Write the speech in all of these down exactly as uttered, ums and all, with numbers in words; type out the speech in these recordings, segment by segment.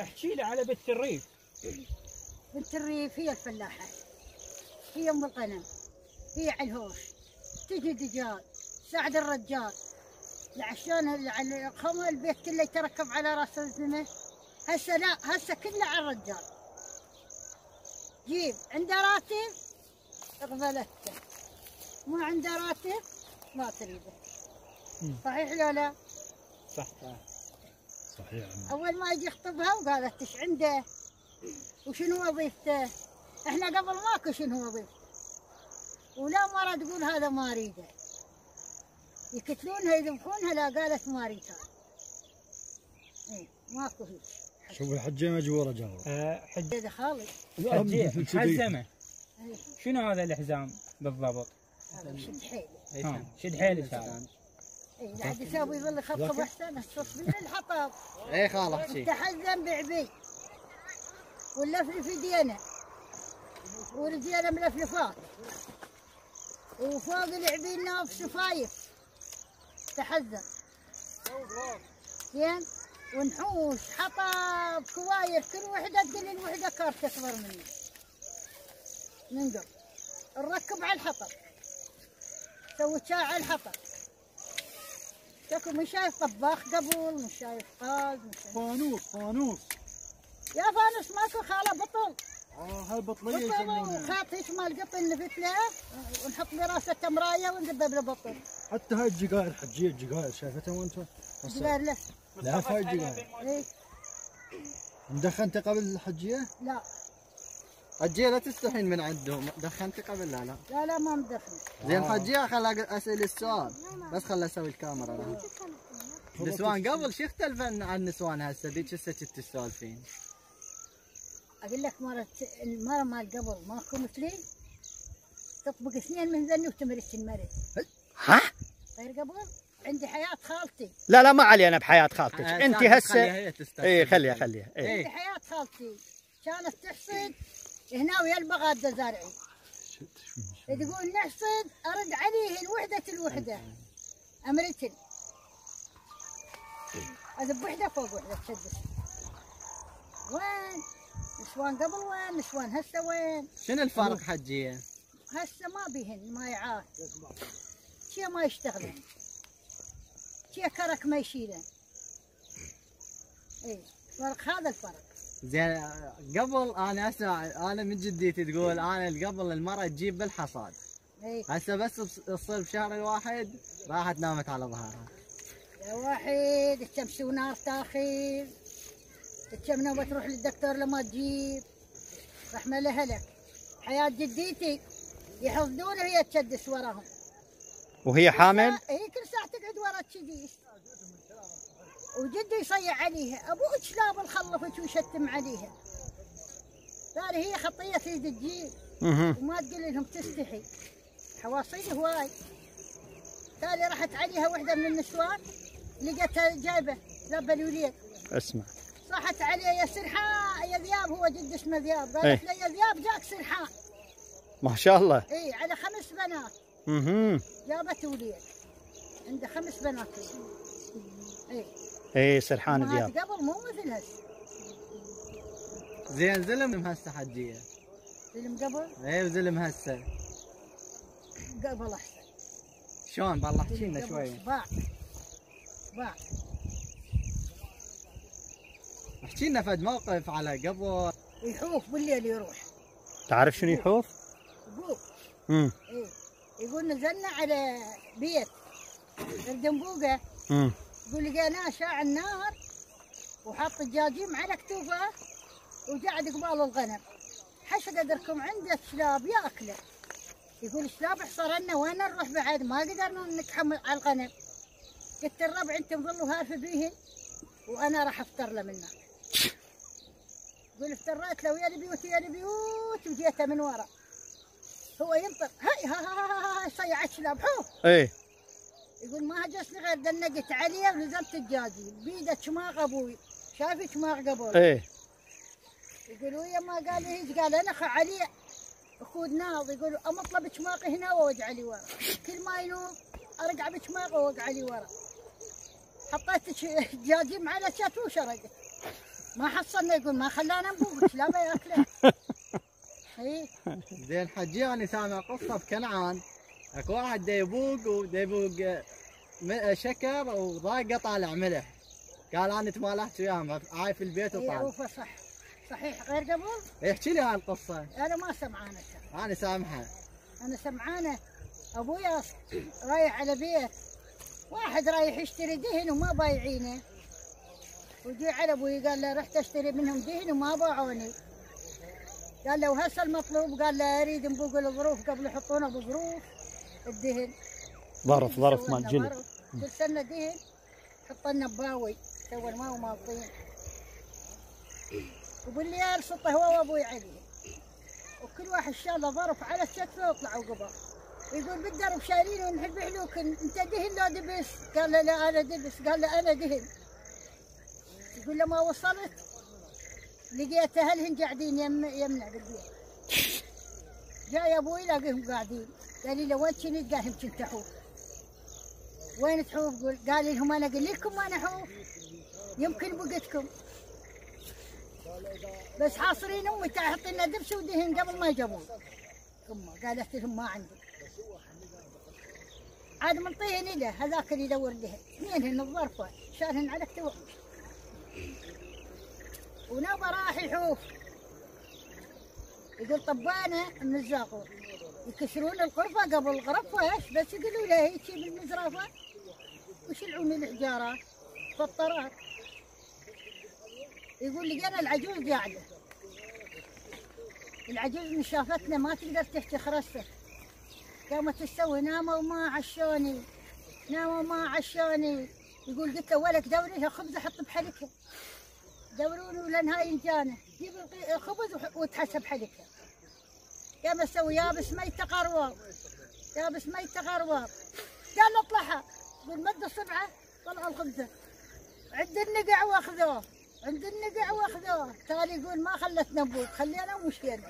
احكي لي على بنت الريف. بنت الريف هي الفلاحة، هي ام الغنم، هي على الهوش، تجي دجال تساعد الرجال. عشان على الخمر البيت كله يتركب على راس الزمه. هسه لا، هسه كله على الرجال. جيب عنده راتب اقبلته، ما عنده راتب ما تريده. صحيح لو لا؟ صح صحيح. اول ما يجي يخطبها وقالت ايش عنده وشنو وظيفته. احنا قبل ماكو شنو وظيفته، ولا مرة تقول هذا ما اريده، يقتلونها يذبحونها. لا قالت ما اريد هذا. ايه ماكو هيك. شوف الحجه مجبوره جاوب. أه حج هذا خالي. حجيه حزمه. ايه شنو هذا الحزام بالضبط؟ هذا شد حيلي. ها شد حيلك هذا. ايه بعد يساوي يظل يخطب احسن. تصبير الحطب. اي خاله احكي. تحزم بعبي واللفلف يدينا ورجينا ملفلفات، وفوق العبي ناف شفايف تحزم زين. ونحوش حطب كواير، كل وحده تقول الوحده كارت اكبر مني. ننقل نركب على الحطب، سوي شاي على الحطب. شكو مش شايف طباخ قبل، مش شايف قاز، مش شايف فانوس فانوس. يا فانوس ماكو خاله بطل. اه هالبطليه بطل يسمونها. وخاط يشمل قطن نفتله ونحط براسه تمرايه وندبه بالبطل. حتى هاي الجقاير حجيه، الجقاير شايفتها وانت؟ جقاير له. لا هاي الجقاير. ايه مدخنت قبل الحجيه؟ لا حجيه لا تستحين من عندهم، دخنتي قبل لا لا؟ لا لا ما مدخن. زين حجيه خل اسال السؤال، بس خل اسوي الكاميرا لها. النسوان قبل شو اختلف عن النسوان هسه؟ ذيك هسه كنت تسولفين. اقول لك مرة المرة مال قبل ماكو مثلي، تطبق اثنين من ذني وتمرش المرد. ها؟ غير قبل عندي حياة خالتي. لا لا ما علينا بحياة خالتك، آه، انت خليها هسه هي تستفيد. اي خليها خليها اي. عندي حياة خالتي كانت تحصد هنا ويا البغادة زارعين. تقول نحصد ارد عليه الوحدة الوحدة امرتن. اذب وحدة فوق وحدة تشدش. وين؟ نسوان قبل وين؟ نسوان هسه وين؟ شنو الفرق حجيه؟ هسه ما بيهن مايعات، شي ما يشتغلن، شي كرك ما يشيلن. اي فرق، هذا الفرق. زين قبل انا اسمع انا من جدتي تقول انا قبل المرأة تجيب بالحصاد. اي هسه بس تصير بشهر الواحد راحت نامت على ظهرها. يا واحد تمشي ونار تاخير، كم نوبة تروح للدكتور لما تجيب. رحمة لها لك. حياة جدتي يحفظونها وهي تشدس وراهم. وهي حامل؟ اي كل ساعة تقعد ورا تشديس. وجدي يصيع عليها، ابوك شلاب الخلفت ويشتم عليها. ترى هي خطية تريد تجيب وما تقول لهم تستحي. حواصيل هواي. تالي راحت عليها وحدة من النسوان لقيتها جايبة لابة الوليد. اسمع. صحت عليه يا سرحان يا ذياب، هو جد اسمه ذياب. قالت ايه؟ له يا ذياب جاك سرحان. ما شاء الله. اي على خمس بنات. اها جابت وليد. عنده خمس بنات. اي اي سرحان ذياب. هذا قبل مو مثل هسه. زين زلم هسه حجيه. فيلم قبل؟ اي وزلم هسه. قبل احسن. شلون بالله احكي لنا شوي. باع باع. احكي لنا فد موقف على قبل. يحوف بالليل يروح. تعرف شنو يحوف؟ يقول امم ايه يقول نزلنا على بيت الدنبوقه. امم يقول لقيناه شاع النار وحط الجاجيم على كتوفه وقعد قبال الغنم. حش قدركم عنده شلاب ياكله. يقول شلاب حصرنا وين نروح بعد ما قدرنا نتحمل على الغنم. قلت الربع انتم ظلوا هارف بيهن وانا راح افطر له منك. يقول افتريت له ويا البيوت ويا البيوت وجيته من ورا. هو ينطر هاي ها ها ها ها صيعت شلاب حوف. ايه يقول ما هجسني غير دنقت عليه ونزلت الجاجي بيده شماغ ابوي. شايف شماغ قبل. ايه يقول ويا ما قال لي هيج قال انا اخو علي اخو ناض. يقول امطلب بشماغي هنا واوقع لي ورا. كل ما ينوم ارجع بشماغه واوقع لي ورا. حطيت الجاجيم على شات وشرقت. ما حصلنا، يقول ما خلانا نبوق لا بياكله. اي زين حجي انا سامع قصه بكنعان، اكو واحد دا يبوق ودا يبوق م- شكر وضاقه طالع ملح، قال انا تمالحت وياهم عاي في البيت اي وطالع. عوفه صح صحيح غير قبل. احكي لي هالقصه. انا ما سمعانه، انا سامحها. انا سمعانه. ابويا رايح على بيت واحد رايح يشتري دهن وما بايعينه، وجي على ابوي قال له رحت اشتري منهم دهن وما باعوني. قال له وهسه المطلوب؟ قال له اريد نبوق الظروف قبل يحطونه بظروف الدهن. ظرف ظرف مال جلد. كل سنه دهن حط لنا بباوي تو الماء ومالطين، وبالليل سطه هو وابوي عليه، وكل واحد شال له ظرف على كتفه وطلعوا قبل. يقول بالدرب شايلين ونحب حلوك، انت دهن لو دبس؟ قال له لا انا دبس. قال له انا دهن. يقول لما وصلت لقيت اهلهم قاعدين يم يمنع بالبيت. جاي ابوي لاقيهم قاعدين، قال لي له وين كنت؟ قال لهم كنت احوف. وين تحوف؟ قول قال لي لهم انا اقول لكم وين احوف؟ يمكن بقتكم بس حاصرين امي تحط لنا دبس ودهن قبل ما يجيبون. امه قالت لهم ما عندي. عاد منطيهن له هذاك اللي يدور لهن، اثنينهن الظرفه شالهن على كتوه، ونبى راح يحوف. يقول طبانه من الزاقور يكسرون الغرفه قبل الغرفه ايش بس يقولوا له هيك بالمزرافه ويشلعون الحجارات فالطرات. يقول لقينا العجوز قاعده، العجوز من شافتنا ما تقدر تحكي خرسه، قامت تسوي ناموا وما عشوني ناموا وما عشوني. يقول قلت له ولك دوري لها خبز احط بحلكها، دوروني لان هاي انجانه، جيب الخبز وتحسب حلكها. قام اسوي يابس ميته قروار، يابس ميته قروار. قال له اطلعها. يقول مد اصبعه طلع الخبزه، عند النقع واخذوه، عند النقع واخذوه. تالي يقول ما خلتنا نبوق، خلينا ومشينا.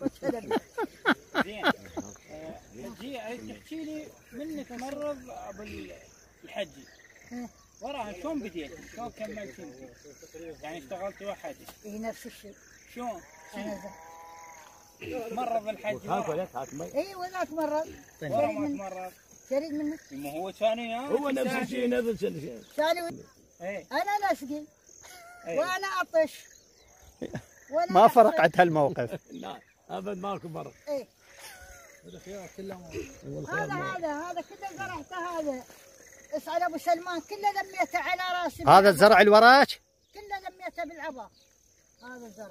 زين. جي تحكي لي من تمرض بالحجي وراها شلون بديت؟ شلون كملت انت؟ يعني اشتغلت وحدي؟ اي نفس الشيء. شلون؟ انا زين. مرض الحج اي وذاك مرض. ورا ما تمرض شريد منه. ما هو ثاني هو نفس الشيء نفس الشيء. ثاني ايه انا نسقي ايه وانا اطش وأنا ما أحرق. فرقت هالموقف. لا ابد ماكو فرق. ايه الخيار كله هذا هذا هذا كله زرعته. هذا اسال ابو سلمان كله لميته على راسي. هذا الزرع اللي وراك؟ كله لميته بالعبا. هذا الزرع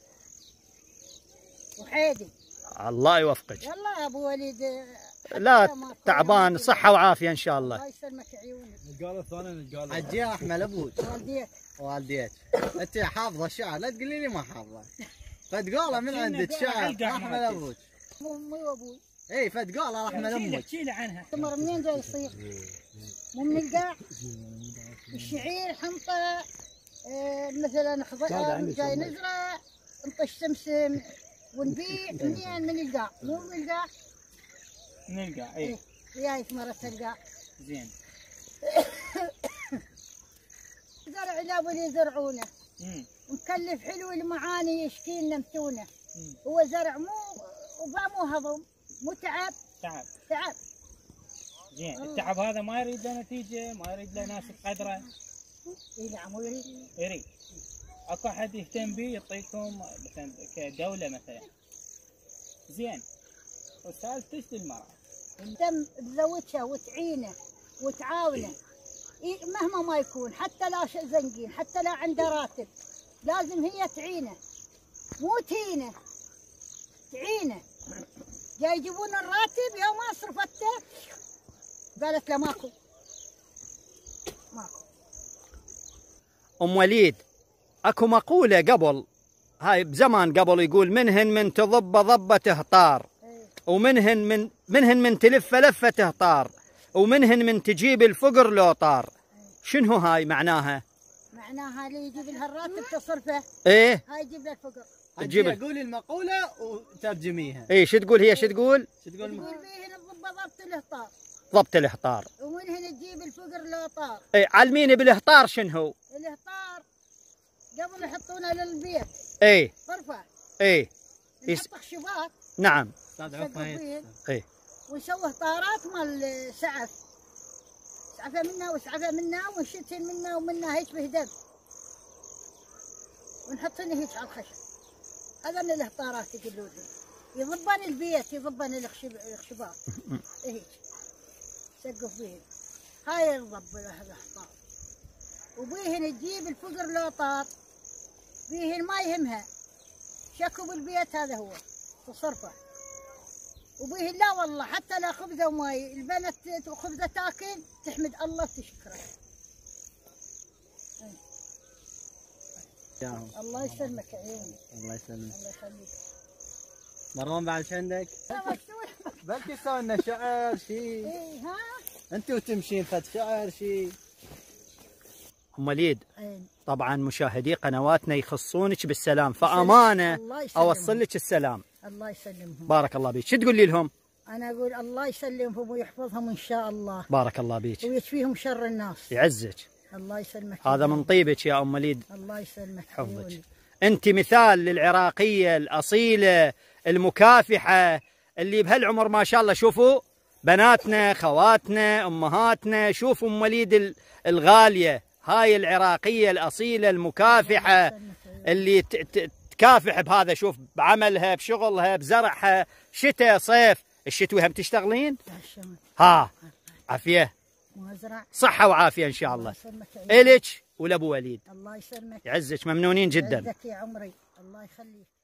وحيدي. الله يوفقك. يلا يا ابو وليد. لا تعبان، صحة وعافية إن شاء الله. الله يسلمك عيونك. القالة الثانية القالة حجي احمل ابوك والديك والديك. انت حافظه الشعر، لا تقولي لي ما حافظه. فتقوله من عندك شعر احمل ابوك. مو امي وابوي. اي فتقوله احمل امك. احكي لي عنها. التمر منين جاي يصير؟ مو من القاع. الشعير حنطه آه مثلا خضار جاي نزرع نطش سمسم ونبيع. منين؟ من القاع. مو من القاع. من القاع. اي وياي ثمرة القاع. زين. زرع لابو اللي يزرعونه امم مكلف حلو المعاني يشكي لنا متونه. هو زرع مو وبا مو هضم، مو تعب. تعب. تعب. زين. التعب هذا ما يريد له نتيجه، ما يريد له ناس بقدره. اي نعم يريد. يريد. اكو احد يهتم به يعطيكم مثلا كدوله مثلا. زين. وسالتش للمرأة. تم تزوجها وتعينه وتعاونه مهما ما يكون، حتى لا زنقين، حتى لا عنده راتب، لازم هي تعينه مو تهينه، تعينه. جاي يجيبون الراتب يوم ما صرفته قالت له ماكو ماكو. أم وليد، أكو مقولة قبل هاي بزمان قبل يقول منهن من تضب ضبة تهطار، ومنهن من منهن من تلف لفة تهطار، ومنهن من تجيب الفقر لو طار. شنو هاي معناها؟ معناها اللي يجيب لها الراتب تصرفه. ايه هاي يجيب لها الفقر. تجيب حجي قولي المقولة وترجميها. ايه شو تقول هي؟ شو تقول؟ شو تقول؟ تقول بيهن الضبة ضبط الاهطار، ضبط الاهطار. ومنهن تجيب الفقر لو طار. ايه علميني بالاهطار شنو؟ الاهطار قبل يحطونه للبيت اي غرفه، اي نحط خشبات نعم استاذ نسقف عفايد. فيه اي ونسوي طارات مال سعف، سعفه منا وسعفه منا ونشتل منا ومنا هيك بهدب، ونحطني هيك على الخشب. هذا من الطارات يقولون لي، يضبن البيت يضبن الخشب الخشبات هيك سقف بيهن. هاي الضب هذا حطاب، وبيهن تجيب الفقر لو طار بيهن ما يهمها شكو بالبيت، هذا هو تصرفه. وبيهن لا والله حتى لا خبزه وماي، البنت خبزه تاكل تحمد الله وتشكره. ياهم. الله يسلمك عيوني، الله يسلمك. الله يخليك. مروان بعد شو عندك؟ لا مكتوب. بلكي تسوي لنا شعر شيء، ايه ها انت وتمشين فد شعر شيء. ام وليد عين. طبعا مشاهدي قنواتنا يخصونك بالسلام، فامانه الله يسلمهم. اوصل لك السلام. الله يسلمهم. بارك الله بيك. شو تقولي لهم؟ انا اقول الله يسلمهم ويحفظهم ان شاء الله بارك الله بيك. ويكفيهم شر الناس. يعزك. الله يسلمك. هذا من طيبك يا ام وليد. الله يسلمك. حفظك. عيوني. انت مثال للعراقيه الاصيله المكافحه اللي بهالعمر ما شاء الله. شوفوا بناتنا خواتنا امهاتنا، شوفوا ام وليد ال- الغاليه، هاي العراقيه الاصيله المكافحه اللي ت- ت- تكافح بهذا. شوف بعملها بشغلها بزرعها، شتاء صيف. الشتوي هم تشتغلين؟ تعشمت. ها عافيه مزرع. صحه وعافيه ان شاء الله. يسلمك عيوني. الك ولابو وليد. الله يسلمك. يعزك، ممنونين جدا. يعزك يا عمري. الله يخليك.